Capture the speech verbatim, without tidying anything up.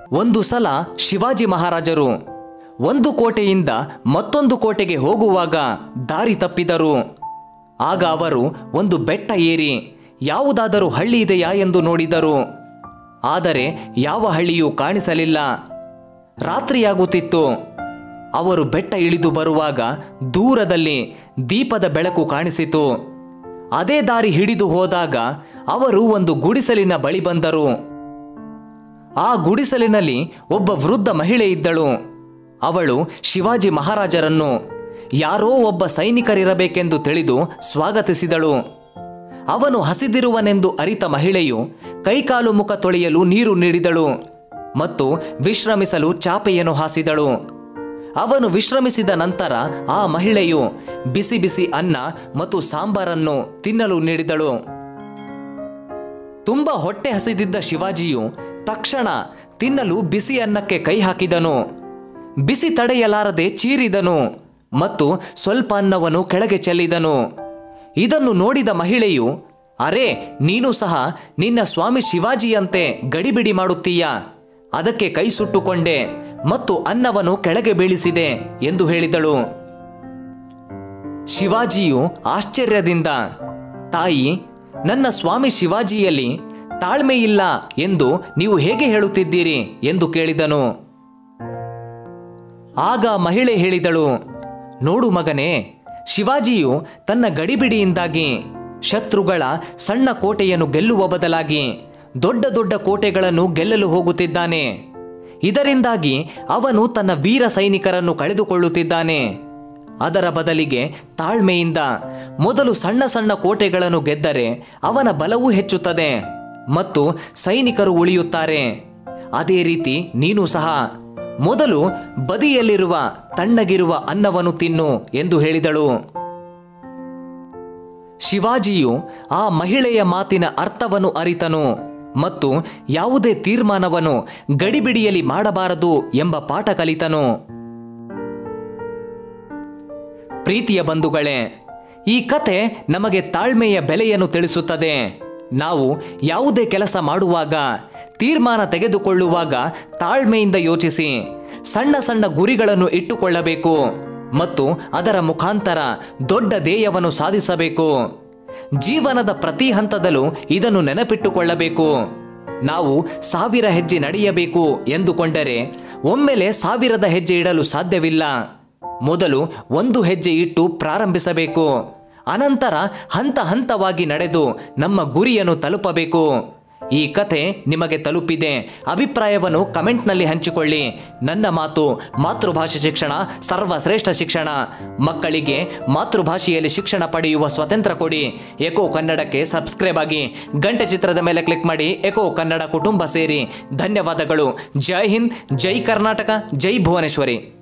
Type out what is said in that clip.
ಒಂದು ಸಲ ಶಿವಾಜಿ ಮಹಾರಾಜರು ಒಂದು ಕೋಟೆಯಿಂದ ಮತ್ತೊಂದು ಕೋಟೆಗೆ ಹೋಗುವಾಗ ದಾರಿ ತಪ್ಪಿದರು. ಆಗ ಅವರು ಒಂದು ಬೆಟ್ಟ ಏರಿ ಯಾವುದಾದರೂ ಹಳ್ಳಿ ಇದೆಯಾ ಎಂದು ನೋಡಿದರು. ಆದರೆ ಯಾವ ಹಳ್ಳಿಯೂ ಕಾಣಿಸಲಿಲ್ಲ. ರಾತ್ರಿಯಾಗುತ್ತಿತ್ತು. ಅವರು ಬೆಟ್ಟ ಇಳಿದು ಬರುವಾಗ ದೂರದಲ್ಲಿ ದೀಪದ ಬೆಳಕು ಕಾಣಿಸಿತು. ಅದೇ ದಾರಿ ಹಿಡಿದು ಹೋದಾಗ ಅವರು ಒಂದು ಗುಡಿಸಲಿನ ಬಳಿ ಬಂದರು. ಆ ಗುಡಿಸಲಿನಲ್ಲಿ ಒಬ್ಬ ವೃದ್ಧ ಮಹಿಳೆ ಇದ್ದಳು. ಅವಳು ಶಿವಾಜಿ ಮಹಾರಾಜರನ್ನು ಯಾರೋ ಒಬ್ಬ ಸೈನಿಕರಿರಬೇಕೆಂದು ತಿಳಿದು ಸ್ವಾಗತಿಸಿದಳು. ಅವನು ಹಸಿದಿರುವನೆಂದು ಅರಿತ ಮಹಿಳೆಯು ಕೈಕಾಲು ಮುಖ ತೊಳೆಯಲು ನೀರು ನೀಡಿದಳು ಮತ್ತು ವಿಶ್ರಮಿಸಲು ಚಾಪೆಯನ್ನು ಹಾಸಿದಳು. ಅವನು ವಿಶ್ರಮಿಸಿದ ನಂತರ ಆ ಮಹಿಳೆಯು ಬಿಸಿ ಬಿಸಿ ಅನ್ನ ಮತ್ತು ಸಾಂಬಾರನ್ನು ತಿನ್ನಲು ನೀಡಿದಳು. ತುಂಬ ಹೊಟ್ಟೆ ಹಸಿದಿದ್ದ ಶಿವಾಜಿಯು ತಕ್ಷಣ ತಿನ್ನಲು ಬಿಸಿ ಅನ್ನಕ್ಕೆ ಕೈ ಹಾಕಿದನು. ಬಿಸಿ ತಡೆಯಲಾರದೆ ಚೀರಿದನು ಮತ್ತು ಸ್ವಲ್ಪ ಅನ್ನವನ್ನು ಕೆಳಗೆ ಚೆಲ್ಲಿದನು. ಇದನ್ನು ನೋಡಿದ ಮಹಿಳೆಯು, ಅರೆ, ನೀನು ಸಹ ನಿನ್ನ ಸ್ವಾಮಿ ಶಿವಾಜಿಯಂತೆ ಗಡಿಬಿಡಿ ಮಾಡುತ್ತೀಯಾ? ಅದಕ್ಕೆ ಕೈ ಸುಟ್ಟುಕೊಂಡೆ ಮತ್ತು ಅನ್ನವನ್ನು ಕೆಳಗೆ ಬೀಳಿಸಿದೆ ಎಂದು ಹೇಳಿದಳು. ಶಿವಾಜಿಯು ಆಶ್ಚರ್ಯದಿಂದ, ತಾಯಿ, ನನ್ನ ಸ್ವಾಮಿ ಶಿವಾಜಿಯಲ್ಲಿ ತಾಳ್ಮೆ ಇಲ್ಲ ಎಂದು ನೀವು ಹೇಗೆ ಹೇಳುತ್ತಿದ್ದೀರಿ ಎಂದು ಕೇಳಿದನು. ಆಗ ಮಹಿಳೆ ಹೇಳಿದಳು, ನೋಡು ಮಗನೇ, ಶಿವಾಜಿಯು ತನ್ನ ಗಡಿಬಿಡಿಯಿಂದಾಗಿ ಶತ್ರುಗಳ ಸಣ್ಣ ಕೋಟೆಯನ್ನು ಗೆಲ್ಲುವ ಬದಲಾಗಿ ದೊಡ್ಡ ದೊಡ್ಡ ಕೋಟೆಗಳನ್ನು ಗೆಲ್ಲಲು ಹೋಗುತ್ತಿದ್ದಾನೆ. ಇದರಿಂದಾಗಿ ಅವನು ತನ್ನ ವೀರ ಸೈನಿಕರನ್ನು ಕಳೆದುಕೊಳ್ಳುತ್ತಿದ್ದಾನೆ. ಅದರ ಬದಲಿಗೆ ತಾಳ್ಮೆಯಿಂದ ಮೊದಲು ಸಣ್ಣ ಸಣ್ಣ ಕೋಟೆಗಳನ್ನು ಗೆದ್ದರೆ ಅವನ ಬಲವೂ ಹೆಚ್ಚುತ್ತದೆ ಮತ್ತು ಸೈನಿಕರು ಉಳಿಯುತ್ತಾರೆ. ಅದೇ ರೀತಿ ನೀನು ಸಹ ಮೊದಲು ಬದಿಯಲ್ಲಿರುವ ತಣ್ಣಗಿರುವ ಅನ್ನವನ್ನು ತಿನ್ನು ಎಂದು ಹೇಳಿದಳು. ಶಿವಾಜಿಯು ಆ ಮಹಿಳೆಯ ಮಾತಿನ ಅರ್ಥವನ್ನು ಅರಿತನು ಮತ್ತು ಯಾವುದೇ ತೀರ್ಮಾನವನ್ನು ಗಡಿಬಿಡಿಯಲ್ಲಿ ಮಾಡಬಾರದು ಎಂಬ ಪಾಠ ಕಲಿತನು. ಪ್ರೀತಿಯ ಬಂಧುಗಳೇ, ಈ ಕತೆ ನಮಗೆ ತಾಳ್ಮೆಯ ಬೆಲೆಯನ್ನು ತಿಳಿಸುತ್ತದೆ. ನಾವು ಯಾವುದೇ ಕೆಲಸ ಮಾಡುವಾಗ, ತೀರ್ಮಾನ ತೆಗೆದುಕೊಳ್ಳುವಾಗ ತಾಳ್ಮೆಯಿಂದ ಯೋಚಿಸಿ ಸಣ್ಣ ಸಣ್ಣ ಗುರಿಗಳನ್ನು ಇಟ್ಟುಕೊಳ್ಳಬೇಕು ಮತ್ತು ಅದರ ಮುಖಾಂತರ ದೊಡ್ಡ ಧ್ಯೇಯವನ್ನು ಸಾಧಿಸಬೇಕು. ಜೀವನದ ಪ್ರತಿ ಹಂತದಲ್ಲೂ ಇದನ್ನು ನೆನಪಿಟ್ಟುಕೊಳ್ಳಬೇಕು. ನಾವು ಸಾವಿರ ಹೆಜ್ಜೆ ನಡೆಯಬೇಕು ಎಂದುಕೊಂಡರೆ ಒಮ್ಮೆಲೆ ಸಾವಿರದ ಹೆಜ್ಜೆ ಇಡಲು ಸಾಧ್ಯವಿಲ್ಲ. ಮೊದಲು ಒಂದು ಹೆಜ್ಜೆ ಇಟ್ಟು ಪ್ರಾರಂಭಿಸಬೇಕು. ಅನಂತರ ಹಂತ ಹಂತವಾಗಿ ನಡೆದು ನಮ್ಮ ಗುರಿಯನ್ನು ತಲುಪಬೇಕು. ಈ ಕಥೆ ನಿಮಗೆ ತಲುಪಿದೆ. ಅಭಿಪ್ರಾಯವನ್ನು ಕಮೆಂಟ್ನಲ್ಲಿ ಹಂಚಿಕೊಳ್ಳಿ. ನನ್ನ ಮಾತು ಮಾತೃಭಾಷೆ ಶಿಕ್ಷಣ ಸರ್ವಶ್ರೇಷ್ಠ ಶಿಕ್ಷಣ. ಮಕ್ಕಳಿಗೆ ಮಾತೃಭಾಷೆಯಲ್ಲಿ ಶಿಕ್ಷಣ ಪಡೆಯುವ ಸ್ವಾತಂತ್ರ್ಯ ಕೊಡಿ. ಎಕೋ ಕನ್ನಡಕ್ಕೆ ಸಬ್ಸ್ಕ್ರೈಬ್ ಆಗಿ, ಗಂಟೆ ಚಿತ್ರದ ಮೇಲೆ ಕ್ಲಿಕ್ ಮಾಡಿ ಎಕೋ ಕನ್ನಡ ಕುಟುಂಬ ಸೇರಿ. ಧನ್ಯವಾದಗಳು. ಜೈ ಹಿಂದ್, ಜೈ ಕರ್ನಾಟಕ, ಜೈ ಭುವನೇಶ್ವರಿ.